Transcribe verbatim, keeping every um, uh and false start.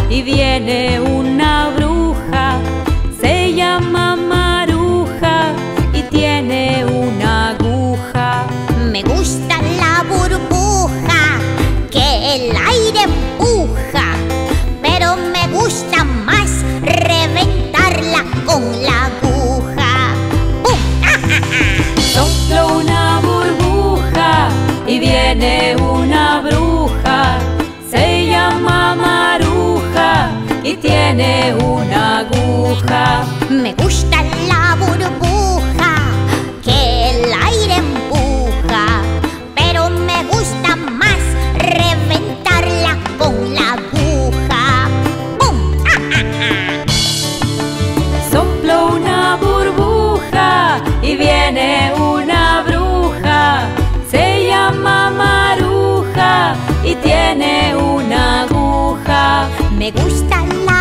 y viene una bruja, se llama Maruja y tiene una aguja. Me gusta la burbuja que el aire empuja, pero me gusta más reventarla con la aguja. ¡Pum! Soplo una burbuja y viene una bruja, se llama Maruja y tiene una aguja. Me gusta la burbuja que el aire empuja, pero me gusta más reventarla con la aguja. ¡Bum! Soplo una burbuja y viene una bruja, se llama Maruja y tiene una aguja. Me gusta la